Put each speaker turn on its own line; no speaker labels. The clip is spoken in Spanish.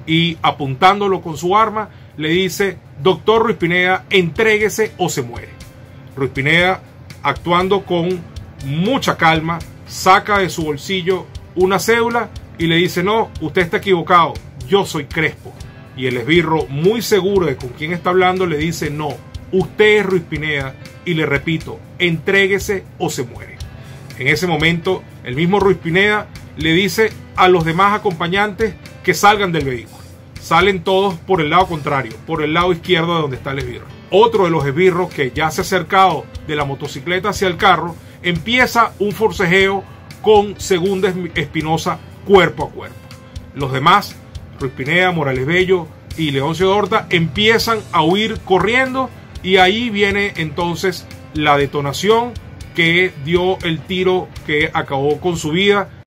y apuntándolo con su arma le dice: doctor Ruiz Pineda, entréguese o se muere. Ruiz Pineda, actuando con mucha calma, saca de su bolsillo una cédula y le dice: no, usted está equivocado, yo soy Crespo. Y el esbirro, muy seguro de con quién está hablando, le dice: no, usted es Ruiz Pineda, y le repito, entréguese o se muere. En ese momento, el mismo Ruiz Pineda le dice a los demás acompañantes que salgan del vehículo. Salen todos por el lado contrario, por el lado izquierdo de donde está el esbirro. Otro de los esbirros, que ya se ha acercado de la motocicleta hacia el carro, empieza un forcejeo con Segunda Espinosa cuerpo a cuerpo. Los demás, Ruiz Pineda, Morales Bello y Leoncio Dorta, empiezan a huir corriendo, y ahí viene entonces la detonación que dio el tiro que acabó con su vida.